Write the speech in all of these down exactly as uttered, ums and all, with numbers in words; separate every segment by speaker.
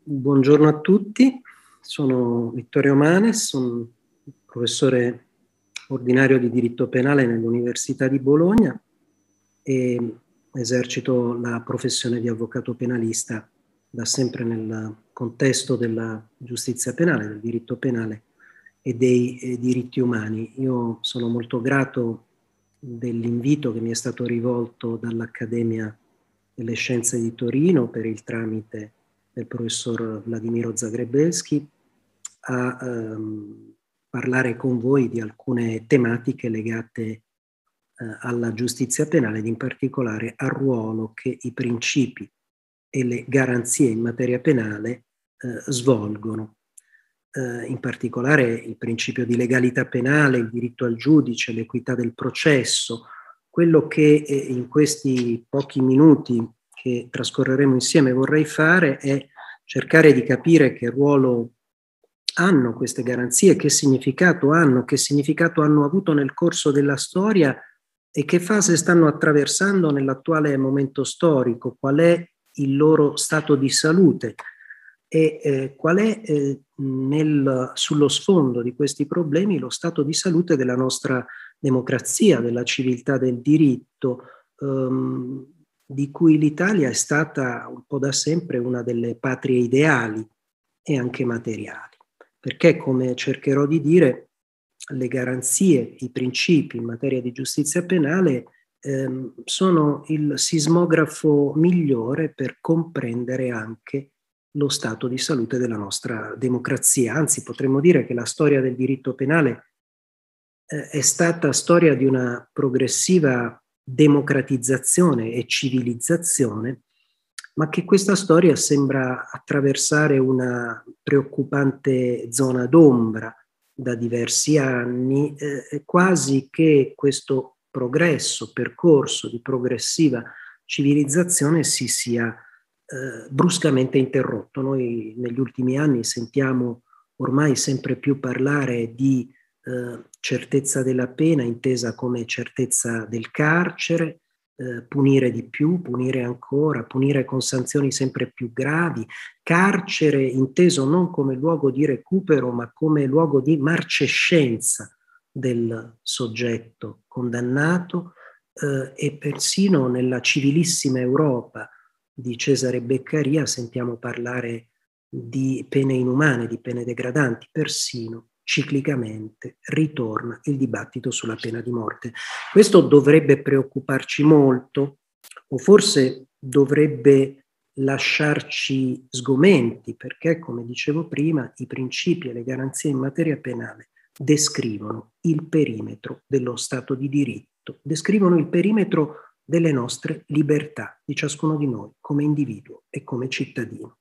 Speaker 1: Buongiorno a tutti, sono Vittorio Manes, sono professore ordinario di diritto penale nell'Università di Bologna e esercito la professione di avvocato penalista da sempre nel contesto della giustizia penale, del diritto penale e dei eh, diritti umani. Io sono molto grato dell'invito che mi è stato rivolto dall'Accademia delle Scienze di Torino per il tramite del professor Vladimiro Zagrebelsky a ehm, parlare con voi di alcune tematiche legate eh, alla giustizia penale ed in particolare al ruolo che i principi e le garanzie in materia penale eh, svolgono. Eh, in particolare il principio di legalità penale, il diritto al giudice, l'equità del processo, quello che eh, in questi pochi minuti che trascorreremo insieme vorrei fare è cercare di capire che ruolo hanno queste garanzie, che significato hanno, che significato hanno avuto nel corso della storia e che fase stanno attraversando nell'attuale momento storico, qual è il loro stato di salute e eh, qual è eh, nel, sullo sfondo di questi problemi lo stato di salute della nostra democrazia, della civiltà del diritto, ehm, di cui l'Italia è stata un po' da sempre una delle patrie ideali e anche materiali. Perché, come cercherò di dire, le garanzie, i principi in materia di giustizia penale ehm, sono il sismografo migliore per comprendere anche lo stato di salute della nostra democrazia. Anzi, potremmo dire che la storia del diritto penale eh, è stata storia di una progressiva democratizzazione e civilizzazione, ma che questa storia sembra attraversare una preoccupante zona d'ombra da diversi anni, eh, quasi che questo progresso, percorso di progressiva civilizzazione si sia eh, bruscamente interrotto. Noi negli ultimi anni sentiamo ormai sempre più parlare di eh, certezza della pena intesa come certezza del carcere, eh, punire di più, punire ancora, punire con sanzioni sempre più gravi, carcere inteso non come luogo di recupero ma come luogo di marcescenza del soggetto condannato eh, e persino nella civilissima Europa di Cesare Beccaria sentiamo parlare di pene inumane, di pene degradanti, persino ciclicamente ritorna il dibattito sulla pena di morte. Questo dovrebbe preoccuparci molto, o forse dovrebbe lasciarci sgomenti, perché, come dicevo prima, i principi e le garanzie in materia penale descrivono il perimetro dello Stato di diritto, descrivono il perimetro delle nostre libertà, di ciascuno di noi, come individuo e come cittadino.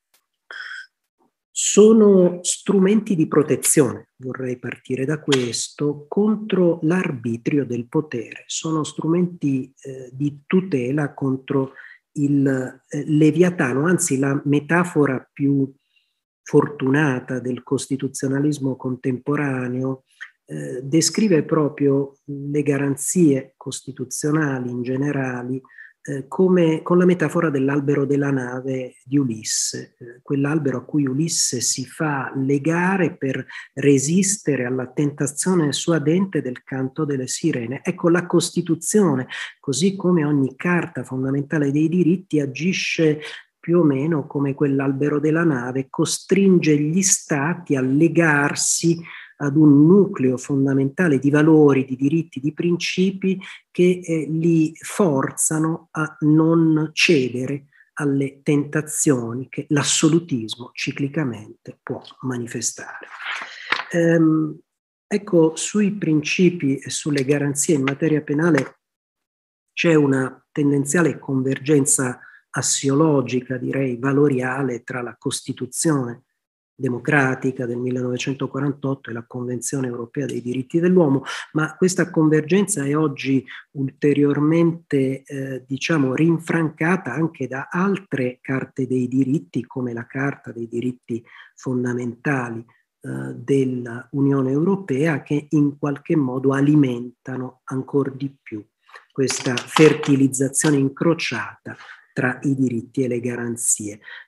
Speaker 1: Sono strumenti di protezione, vorrei partire da questo, contro l'arbitrio del potere. Sono strumenti eh, di tutela contro il eh, leviatano, anzi la metafora più fortunata del costituzionalismo contemporaneo eh, descrive proprio le garanzie costituzionali in generale eh, come con la metafora dell'albero della nave di Ulisse, eh, quell'albero a cui Ulisse si fa legare per resistere alla tentazione suadente del canto delle sirene. Ecco, la Costituzione, così come ogni carta fondamentale dei diritti, agisce più o meno come quell'albero della nave, costringe gli stati a legarsi ad un nucleo fondamentale di valori, di diritti, di principi che eh, li forzano a non cedere alle tentazioni che l'assolutismo ciclicamente può manifestare. Ehm, ecco, sui principi e sulle garanzie in materia penale c'è una tendenziale convergenza assiologica, direi valoriale, tra la Costituzione democratica del millenovecentoquarantotto e la Convenzione europea dei diritti dell'uomo, ma questa convergenza è oggi ulteriormente eh, diciamo rinfrancata anche da altre carte dei diritti, come la Carta dei diritti fondamentali eh, dell'Unione Europea, che in qualche modo alimentano ancora di più questa fertilizzazione incrociata tra i diritti e le garanzie.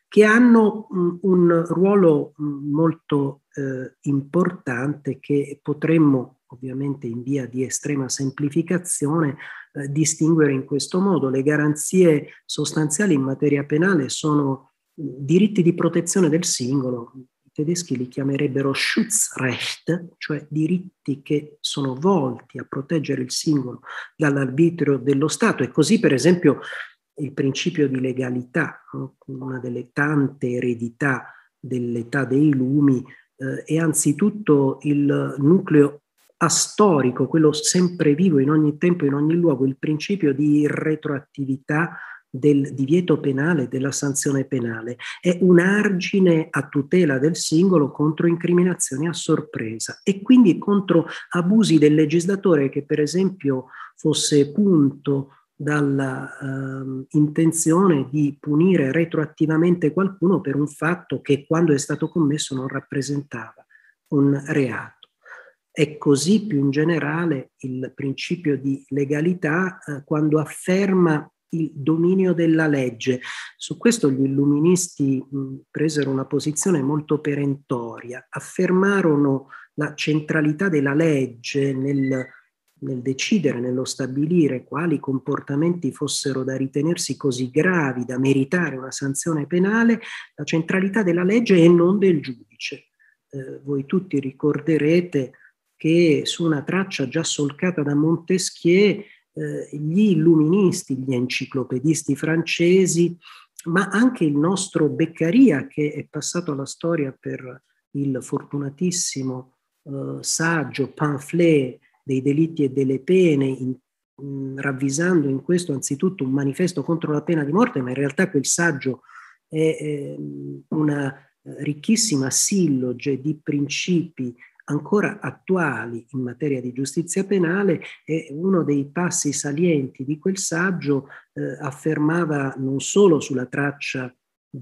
Speaker 1: che hanno mh, un ruolo mh, molto eh, importante che potremmo, ovviamente in via di estrema semplificazione, eh, distinguere in questo modo. Le garanzie sostanziali in materia penale sono mh, diritti di protezione del singolo. I tedeschi li chiamerebbero Schutzrecht, cioè diritti che sono volti a proteggere il singolo dall'arbitrio dello Stato. E così, per esempio, il principio di legalità, no? Una delle tante eredità dell'età dei lumi, eh, è anzitutto il nucleo astorico, quello sempre vivo in ogni tempo, in ogni luogo, il principio di retroattività del divieto penale, della sanzione penale. È un argine a tutela del singolo contro incriminazioni a sorpresa e quindi contro abusi del legislatore che, per esempio, fosse punto dalla uh, intenzione di punire retroattivamente qualcuno per un fatto che quando è stato commesso non rappresentava un reato. È così più in generale il principio di legalità uh, quando afferma il dominio della legge. Su questo gli illuministi mh, presero una posizione molto perentoria, affermarono la centralità della legge nel nel decidere, nello stabilire quali comportamenti fossero da ritenersi così gravi da meritare una sanzione penale, la centralità della legge e non del giudice. Eh, voi tutti ricorderete che su una traccia già solcata da Montesquieu, eh, gli illuministi, gli enciclopedisti francesi, ma anche il nostro Beccaria, che è passato alla storia per il fortunatissimo eh, saggio, pamphlet dei delitti e delle pene, in, in, ravvisando in questo anzitutto un manifesto contro la pena di morte, ma in realtà quel saggio è eh, una ricchissima silloge di principi ancora attuali in materia di giustizia penale, e uno dei passi salienti di quel saggio eh, affermava non solo sulla traccia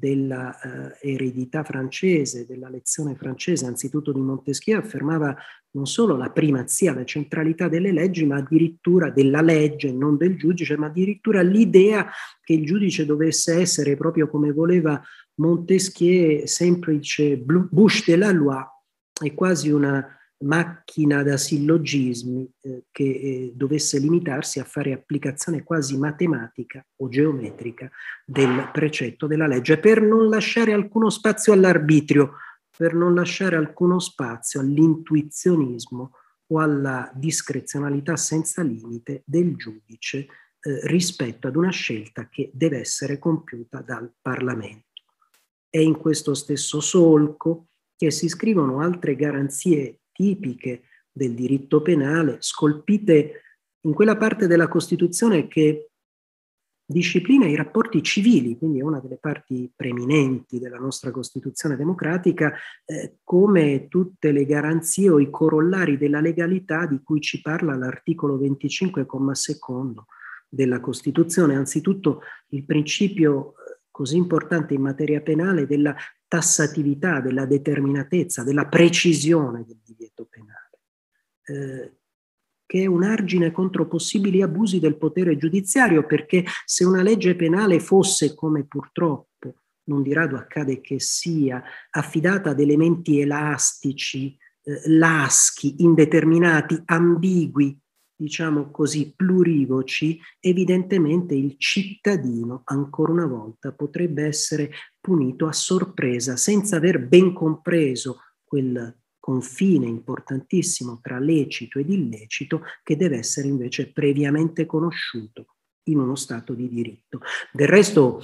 Speaker 1: della eh, eredità francese, della lezione francese, anzitutto di Montesquieu, affermava non solo la primazia, la centralità delle leggi, ma addirittura della legge, non del giudice, ma addirittura l'idea che il giudice dovesse essere, proprio come voleva Montesquieu, semplice bouche de la loi, è quasi una macchina da sillogismi eh, che eh, dovesse limitarsi a fare applicazione quasi matematica o geometrica del precetto della legge, per non lasciare alcuno spazio all'arbitrio, per non lasciare alcuno spazio all'intuizionismo o alla discrezionalità senza limite del giudice eh, rispetto ad una scelta che deve essere compiuta dal Parlamento. È in questo stesso solco che si scrivono altre garanzie tipiche del diritto penale, scolpite in quella parte della Costituzione che disciplina i rapporti civili, quindi è una delle parti preminenti della nostra Costituzione democratica, eh, come tutte le garanzie o i corollari della legalità di cui ci parla l'articolo venticinque, comma secondo della Costituzione. Anzitutto il principio eh, così importante in materia penale della tassatività, della determinatezza, della precisione del divieto penale, eh, che è un argine contro possibili abusi del potere giudiziario, perché se una legge penale fosse, come purtroppo non di rado accade che sia, affidata ad elementi elastici, eh, laschi, indeterminati, ambigui, diciamo così, plurivoci, evidentemente il cittadino, ancora una volta, potrebbe essere punito a sorpresa, senza aver ben compreso quel confine importantissimo tra lecito ed illecito, che deve essere invece previamente conosciuto in uno Stato di diritto. Del resto,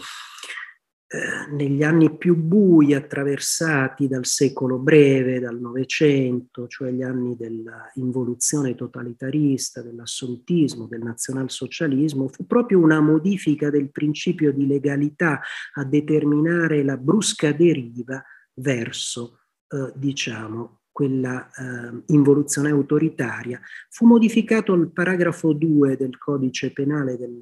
Speaker 1: eh, negli anni più bui attraversati dal secolo breve, dal Novecento, cioè gli anni dell'involuzione totalitarista, dell'assolutismo, del nazionalsocialismo, fu proprio una modifica del principio di legalità a determinare la brusca deriva verso, eh, diciamo, quella eh, involuzione autoritaria. Fu modificato il paragrafo due del codice penale del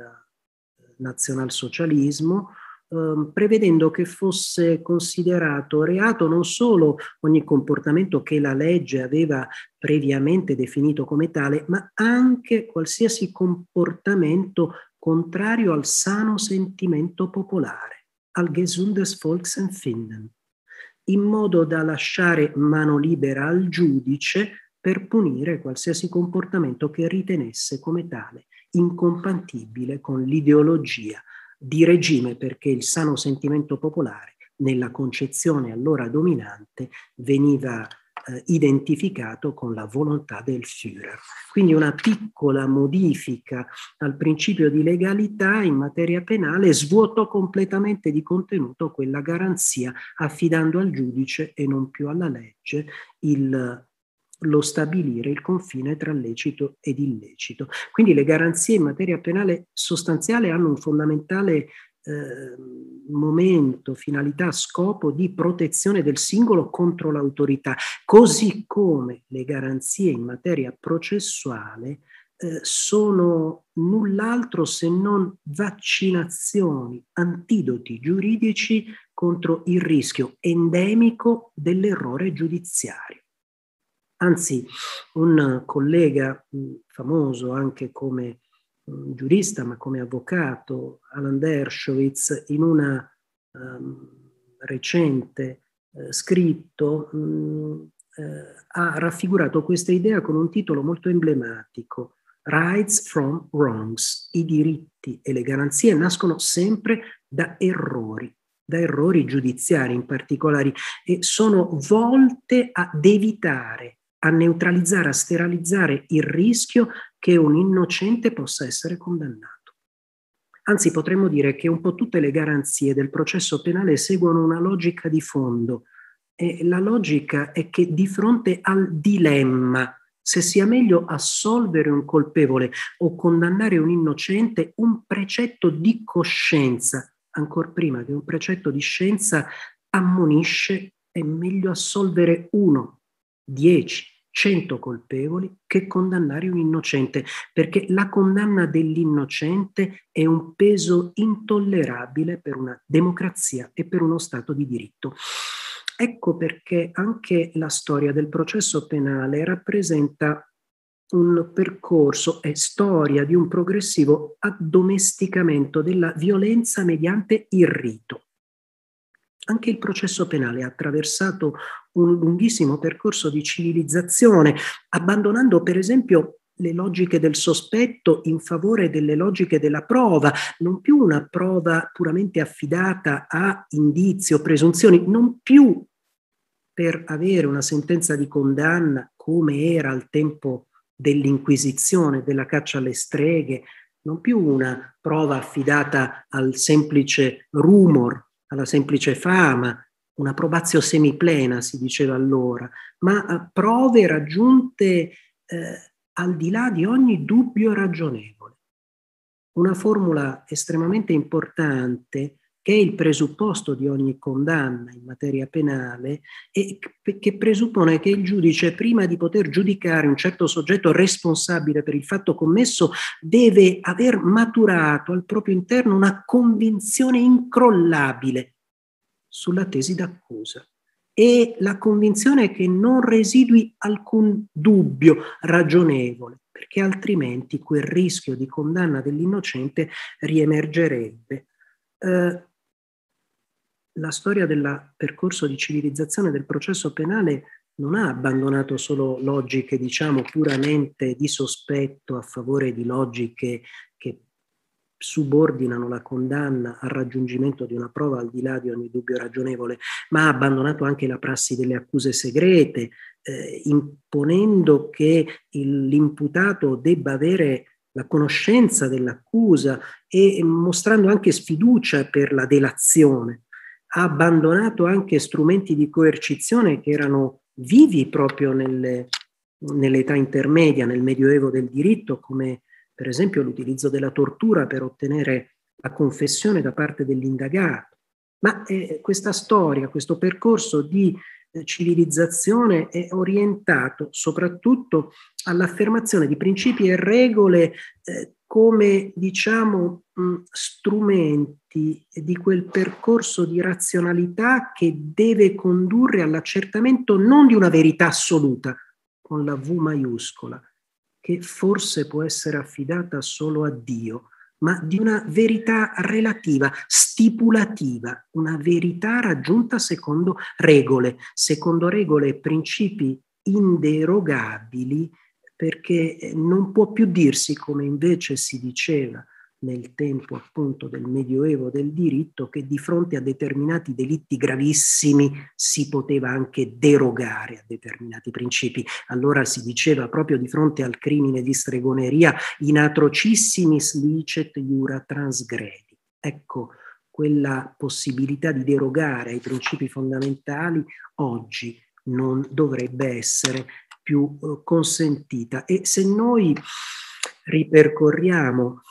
Speaker 1: nazionalsocialismo, eh, prevedendo che fosse considerato reato non solo ogni comportamento che la legge aveva previamente definito come tale, ma anche qualsiasi comportamento contrario al sano sentimento popolare. al gesundes Volksempfinden, in modo da lasciare mano libera al giudice per punire qualsiasi comportamento che ritenesse come tale incompatibile con l'ideologia di regime, perché il sano sentimento popolare nella concezione allora dominante veniva eh, identificato con la volontà del Führer. Quindi una piccola modifica al principio di legalità in materia penale svuotò completamente di contenuto quella garanzia, affidando al giudice e non più alla legge il, lo stabilire il confine tra lecito ed illecito. Quindi le garanzie in materia penale sostanziale hanno un fondamentale Eh, momento, finalità, scopo di protezione del singolo contro l'autorità, così come le garanzie in materia processuale eh, sono null'altro se non vaccinazioni, antidoti giuridici contro il rischio endemico dell'errore giudiziario. Anzi, un collega mh, famoso anche come giurista ma come avvocato, Alan Dershowitz, in una um, recente uh, scritto mh, uh, ha raffigurato questa idea con un titolo molto emblematico: Rights from Wrongs. I diritti e le garanzie nascono sempre da errori, da errori giudiziari in particolare, e sono volte ad evitare, a neutralizzare, a sterilizzare il rischio che un innocente possa essere condannato. Anzi, potremmo dire che un po' tutte le garanzie del processo penale seguono una logica di fondo, e la logica è che di fronte al dilemma se sia meglio assolvere un colpevole o condannare un innocente, un precetto di coscienza, ancor prima che un precetto di scienza, ammonisce: è meglio assolvere uno, dieci, cento colpevoli che condannare un innocente, perché la condanna dell'innocente è un peso intollerabile per una democrazia e per uno Stato di diritto. Ecco perché anche la storia del processo penale rappresenta un percorso e storia di un progressivo addomesticamento della violenza mediante il rito. Anche il processo penale ha attraversato un lunghissimo percorso di civilizzazione, abbandonando per esempio le logiche del sospetto in favore delle logiche della prova, non più una prova puramente affidata a indizi o presunzioni, non più per avere una sentenza di condanna come era al tempo dell'Inquisizione, della caccia alle streghe, non più una prova affidata al semplice rumor, alla semplice fama, una probatio semiplena si diceva allora, ma prove raggiunte eh, al di là di ogni dubbio ragionevole. Una formula estremamente importante, che è il presupposto di ogni condanna in materia penale, e che presuppone che il giudice, prima di poter giudicare un certo soggetto responsabile per il fatto commesso, deve aver maturato al proprio interno una convinzione incrollabile sulla tesi d'accusa, e la convinzione è che non residui alcun dubbio ragionevole, perché altrimenti quel rischio di condanna dell'innocente riemergerebbe. Eh, la storia del percorso di civilizzazione del processo penale non ha abbandonato solo logiche, diciamo, puramente di sospetto a favore di logiche che subordinano la condanna al raggiungimento di una prova al di là di ogni dubbio ragionevole, ma ha abbandonato anche la prassi delle accuse segrete, eh, imponendo che il, l'imputato debba avere la conoscenza dell'accusa e mostrando anche sfiducia per la delazione. Ha abbandonato anche strumenti di coercizione che erano vivi proprio nelle, nell'età intermedia, nel Medioevo del diritto, come per esempio l'utilizzo della tortura per ottenere la confessione da parte dell'indagato. Ma eh, questa storia, questo percorso di eh, civilizzazione è orientato soprattutto all'affermazione di principi e regole eh, come, diciamo, mh, strumenti di quel percorso di razionalità che deve condurre all'accertamento non di una verità assoluta, con la V maiuscola, che forse può essere affidata solo a Dio, ma di una verità relativa, stipulativa, una verità raggiunta secondo regole, secondo regole e principi inderogabili, perché non può più dirsi, come invece si diceva nel tempo appunto del Medioevo del diritto, che di fronte a determinati delitti gravissimi si poteva anche derogare a determinati principi. Allora si diceva proprio di fronte al crimine di stregoneria: in atrocissimis licet iura transgredi. Ecco, quella possibilità di derogare ai principi fondamentali oggi non dovrebbe essere più eh, consentita. E se noi ripercorriamo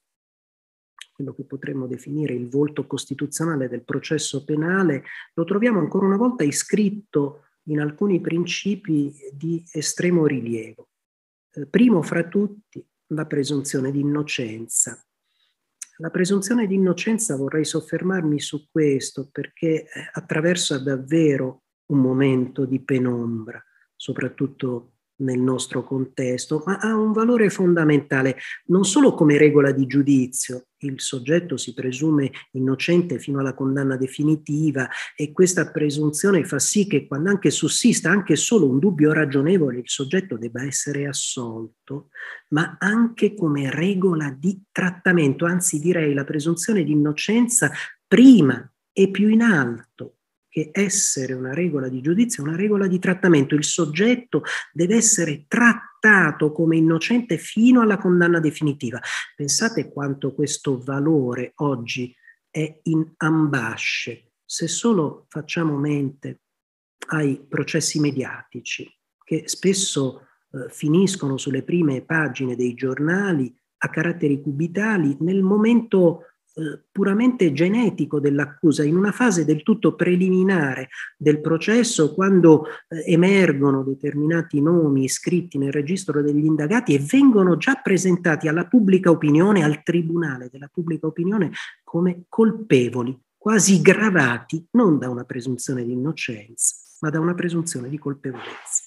Speaker 1: quello che potremmo definire il volto costituzionale del processo penale, lo troviamo ancora una volta iscritto in alcuni principi di estremo rilievo. Eh, primo fra tutti, la presunzione di innocenza. La presunzione di innocenza, vorrei soffermarmi su questo, perché attraversa davvero un momento di penombra, soprattutto nel nostro contesto, ma ha un valore fondamentale, non solo come regola di giudizio. Il soggetto si presume innocente fino alla condanna definitiva, e questa presunzione fa sì che, quando anche sussista anche solo un dubbio ragionevole, il soggetto debba essere assolto, ma anche come regola di trattamento. Anzi, direi la presunzione di innocenza prima e più in alto che essere una regola di giudizio, è una regola di trattamento. Il soggetto deve essere trattato come innocente fino alla condanna definitiva. Pensate quanto questo valore oggi è in ambasce. Se solo facciamo mente ai processi mediatici, che spesso eh, finiscono sulle prime pagine dei giornali a caratteri cubitali nel momento Eh, puramente genetico dell'accusa, in una fase del tutto preliminare del processo, quando eh, emergono determinati nomi iscritti nel registro degli indagati e vengono già presentati alla pubblica opinione, al tribunale della pubblica opinione, come colpevoli, quasi gravati non da una presunzione di innocenza, ma da una presunzione di colpevolezza.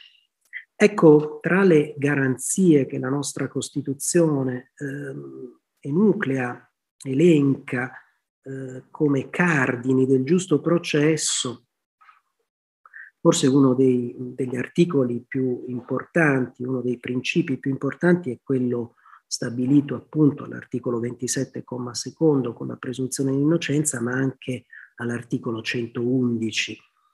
Speaker 1: Ecco, tra le garanzie che la nostra Costituzione ehm, enuclea, elenca eh, come cardini del giusto processo, forse uno dei, degli articoli più importanti, uno dei principi più importanti è quello stabilito appunto all'articolo ventisette, comma secondo, con la presunzione di innocenza, ma anche all'articolo centoundici,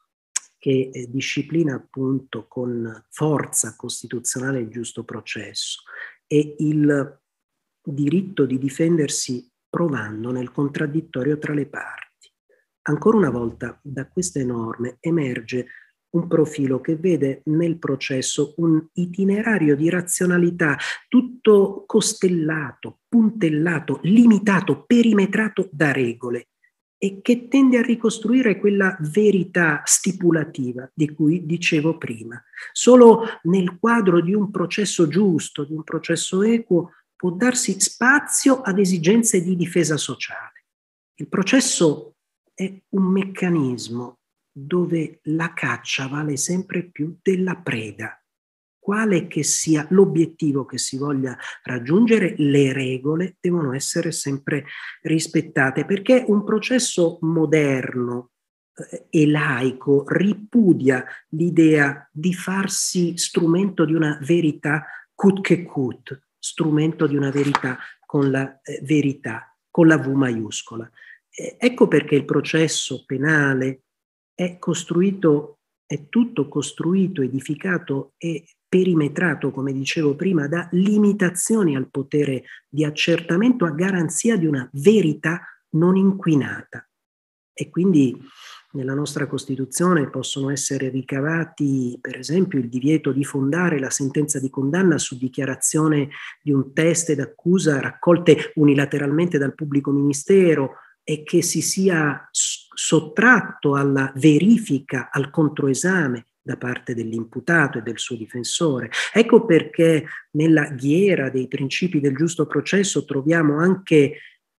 Speaker 1: che eh, disciplina appunto con forza costituzionale il giusto processo e il diritto di difendersi provando nel contraddittorio tra le parti. Ancora una volta, da queste norme emerge un profilo che vede nel processo un itinerario di razionalità tutto costellato, puntellato, limitato, perimetrato da regole, e che tende a ricostruire quella verità stipulativa di cui dicevo prima. Solo nel quadro di un processo giusto, di un processo equo, può darsi spazio ad esigenze di difesa sociale. Il processo è un meccanismo dove la caccia vale sempre più della preda. Quale che sia l'obiettivo che si voglia raggiungere, le regole devono essere sempre rispettate, perché un processo moderno eh, e laico ripudia l'idea di farsi strumento di una verità coûte che coûte, strumento di una verità con la eh, verità, con la V maiuscola. Eh, ecco perché il processo penale è costruito, è tutto costruito, edificato e perimetrato, come dicevo prima, da limitazioni al potere di accertamento a garanzia di una verità non inquinata. E quindi nella nostra Costituzione possono essere ricavati, per esempio, il divieto di fondare la sentenza di condanna su dichiarazione di un teste d'accusa raccolte unilateralmente dal pubblico ministero e che si sia sottratto alla verifica, al controesame da parte dell'imputato e del suo difensore. Ecco perché nella ghiera dei principi del giusto processo troviamo anche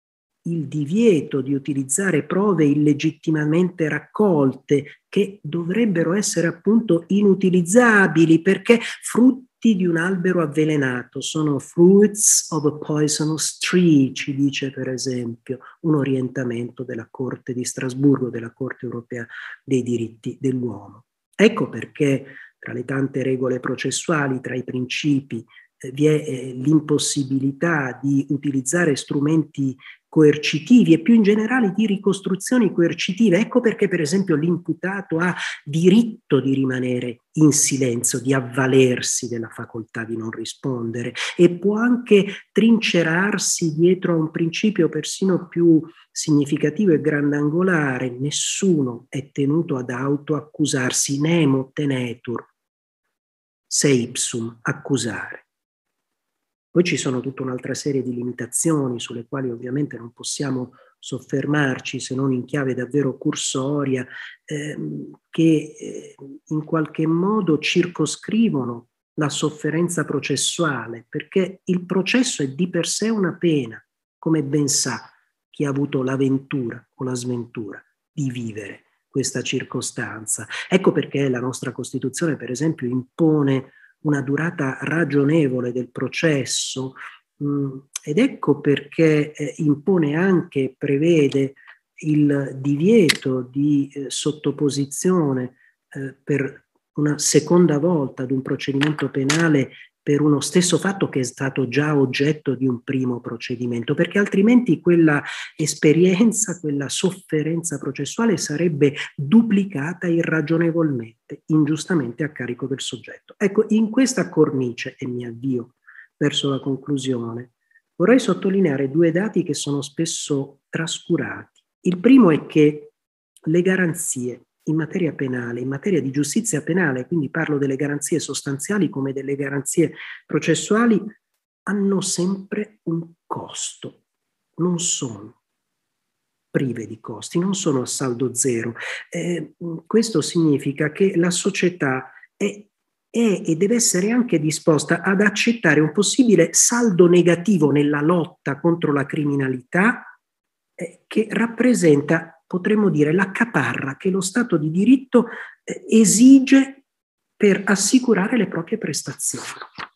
Speaker 1: il divieto di utilizzare prove illegittimamente raccolte, che dovrebbero essere appunto inutilizzabili perché frutti frutti di un albero avvelenato, sono fruits of a poisonous tree, ci dice per esempio un orientamento della Corte di Strasburgo, della Corte europea dei diritti dell'uomo. Ecco perché tra le tante regole processuali, tra i principi, eh, vi è eh, l'impossibilità di utilizzare strumenti coercitivi e più in generale di ricostruzioni coercitive. Ecco perché per esempio l'imputato ha diritto di rimanere in silenzio, di avvalersi della facoltà di non rispondere e può anche trincerarsi dietro a un principio persino più significativo e grandangolare: nessuno è tenuto ad autoaccusarsi, nemo tenetur se ipsum accusare. Poi ci sono tutta un'altra serie di limitazioni sulle quali ovviamente non possiamo soffermarci se non in chiave davvero cursoria, ehm, che eh, in qualche modo circoscrivono la sofferenza processuale, perché il processo è di per sé una pena, come ben sa chi ha avuto la ventura o la sventura di vivere questa circostanza. Ecco perché la nostra Costituzione, per esempio, impone una durata ragionevole del processo, mh, ed ecco perché eh, impone anche, prevede il divieto di eh, sottoposizione eh, per una seconda volta ad un procedimento penale per uno stesso fatto che è stato già oggetto di un primo procedimento, perché altrimenti quella esperienza, quella sofferenza processuale sarebbe duplicata irragionevolmente, ingiustamente a carico del soggetto. Ecco, in questa cornice, e mi avvio verso la conclusione, vorrei sottolineare due dati che sono spesso trascurati. Il primo è che le garanzie in materia penale, in materia di giustizia penale, quindi parlo delle garanzie sostanziali come delle garanzie processuali, hanno sempre un costo, non sono prive di costi, non sono a saldo zero. Eh, questo significa che la società è, è e deve essere anche disposta ad accettare un possibile saldo negativo nella lotta contro la criminalità eh, che rappresenta, potremmo dire, la caparra che lo Stato di diritto eh, esige per assicurare le proprie prestazioni.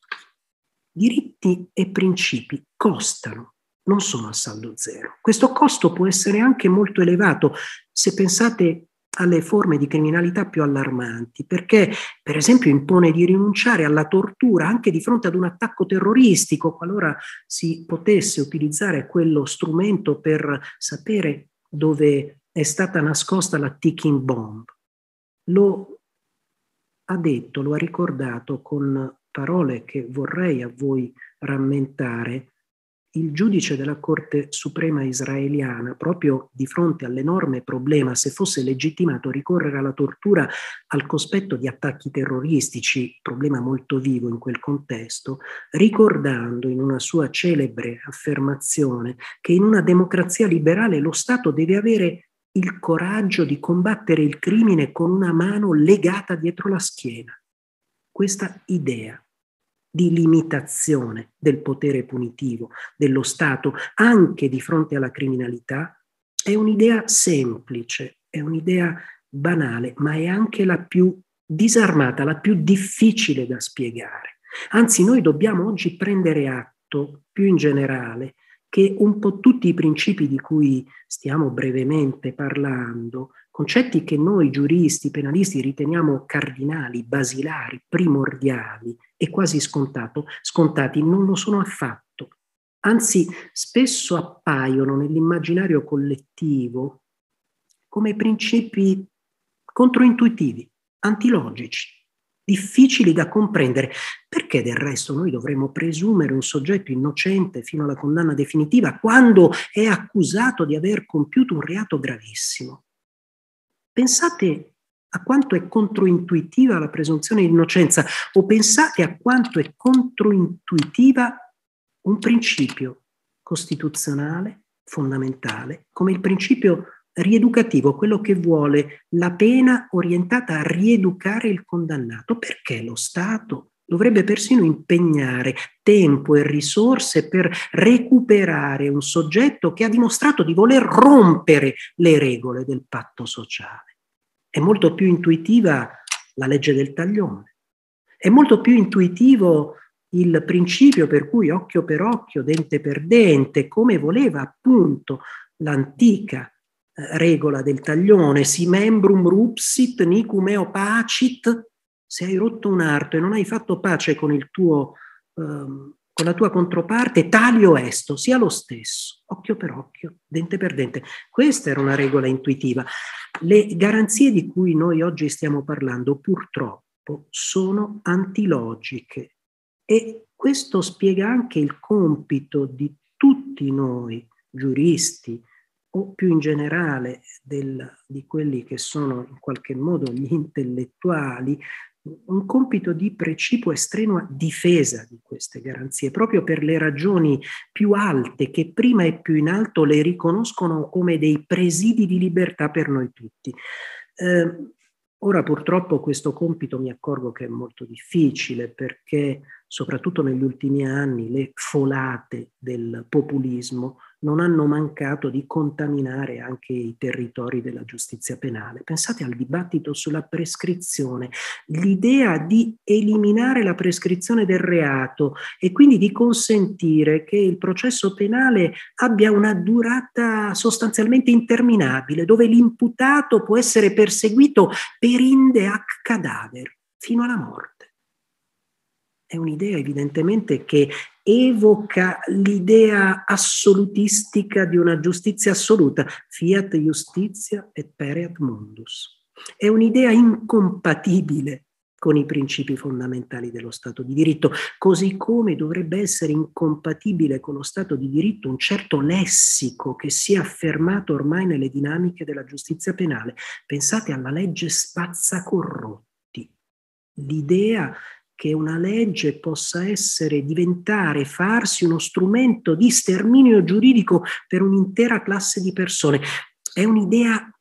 Speaker 1: Diritti e principi costano, non sono a saldo zero. Questo costo può essere anche molto elevato se pensate alle forme di criminalità più allarmanti, perché per esempio impone di rinunciare alla tortura anche di fronte ad un attacco terroristico, qualora si potesse utilizzare quello strumento per sapere dove è stata nascosta la ticking bomb. Lo ha detto, lo ha ricordato con parole che vorrei a voi rammentare il giudice della Corte Suprema israeliana, proprio di fronte all'enorme problema se fosse legittimato ricorrere alla tortura al cospetto di attacchi terroristici, problema molto vivo in quel contesto, ricordando in una sua celebre affermazione che in una democrazia liberale lo Stato deve avere il coraggio di combattere il crimine con una mano legata dietro la schiena. Questa idea di limitazione del potere punitivo dello Stato anche di fronte alla criminalità è un'idea semplice, è un'idea banale, ma è anche la più disarmata, la più difficile da spiegare. Anzi, noi dobbiamo oggi prendere atto, più in generale, che un po' tutti i principi di cui stiamo brevemente parlando, concetti che noi giuristi, penalisti riteniamo cardinali, basilari, primordiali e quasi scontato, scontati, non lo sono affatto. Anzi, spesso appaiono nell'immaginario collettivo come principi controintuitivi, antilogici, difficili da comprendere. Perché del resto noi dovremmo presumere un soggetto innocente fino alla condanna definitiva quando è accusato di aver compiuto un reato gravissimo? Pensate a quanto è controintuitiva la presunzione di innocenza, o pensate a quanto è controintuitiva un principio costituzionale fondamentale come il principio rieducativo, quello che vuole la pena orientata a rieducare il condannato. Perché lo Stato dovrebbe persino impegnare tempo e risorse per recuperare un soggetto che ha dimostrato di voler rompere le regole del patto sociale? È molto più intuitiva la legge del taglione. È molto più intuitivo il principio per cui occhio per occhio, dente per dente, come voleva appunto l'antica eh, regola del taglione, si membrum rupsit, nicum eo pacit. Se hai rotto un arto e non hai fatto pace con il tuo ehm, con la tua controparte, talio esto, sia lo stesso, occhio per occhio, dente per dente. Questa era una regola intuitiva. Le garanzie di cui noi oggi stiamo parlando, purtroppo, sono antilogiche, e questo spiega anche il compito di tutti noi giuristi, o più in generale del, di quelli che sono in qualche modo gli intellettuali, un compito di precipua e strenua difesa di queste garanzie, proprio per le ragioni più alte che prima e più in alto le riconoscono come dei presidi di libertà per noi tutti. Eh, ora purtroppo questo compito mi accorgo che è molto difficile, perché soprattutto negli ultimi anni le folate del populismo non hanno mancato di contaminare anche i territori della giustizia penale. Pensate al dibattito sulla prescrizione, l'idea di eliminare la prescrizione del reato e quindi di consentire che il processo penale abbia una durata sostanzialmente interminabile, dove l'imputato può essere perseguito per inde ac cadaver fino alla morte. È un'idea evidentemente che evoca l'idea assolutistica di una giustizia assoluta, fiat justitia et pereat mundus. È un'idea incompatibile con i principi fondamentali dello Stato di diritto, così come dovrebbe essere incompatibile con lo Stato di diritto un certo lessico che si è affermato ormai nelle dinamiche della giustizia penale. Pensate alla legge spazzacorrotti, l'idea che una legge possa essere, diventare, farsi uno strumento di sterminio giuridico per un'intera classe di persone. È un'idea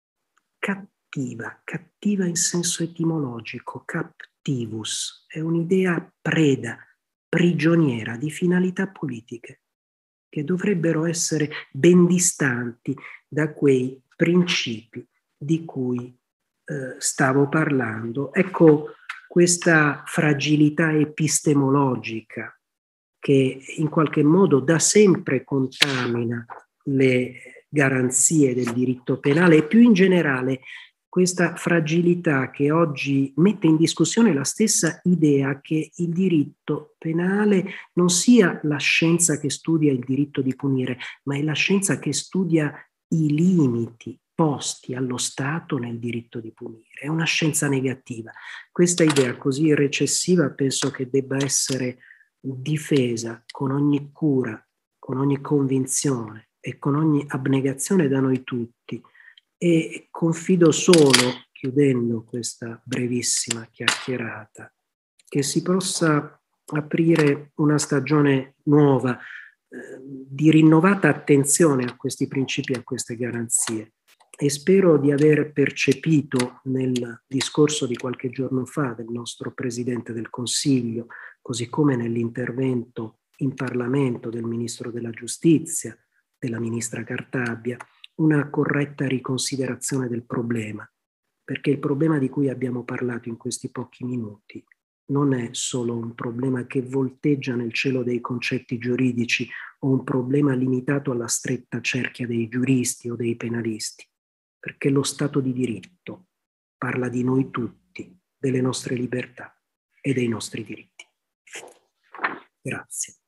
Speaker 1: cattiva, cattiva in senso etimologico, captivus, è un'idea preda, prigioniera di finalità politiche, che dovrebbero essere ben distanti da quei principi di cui eh, stavo parlando. Ecco, questa fragilità epistemologica che in qualche modo da sempre contamina le garanzie del diritto penale, e più in generale questa fragilità che oggi mette in discussione la stessa idea che il diritto penale non sia la scienza che studia il diritto di punire, ma è la scienza che studia i limiti posti allo Stato nel diritto di punire. È una scienza negativa. Questa idea così recessiva penso che debba essere difesa con ogni cura, con ogni convinzione e con ogni abnegazione da noi tutti, e confido solo, chiudendo questa brevissima chiacchierata, che si possa aprire una stagione nuova eh, di rinnovata attenzione a questi principi e a queste garanzie. E spero di aver percepito nel discorso di qualche giorno fa del nostro Presidente del Consiglio, così come nell'intervento in Parlamento del Ministro della Giustizia, della Ministra Cartabia, una corretta riconsiderazione del problema, perché il problema di cui abbiamo parlato in questi pochi minuti non è solo un problema che volteggia nel cielo dei concetti giuridici o un problema limitato alla stretta cerchia dei giuristi o dei penalisti, perché lo Stato di diritto parla di noi tutti, delle nostre libertà e dei nostri diritti. Grazie.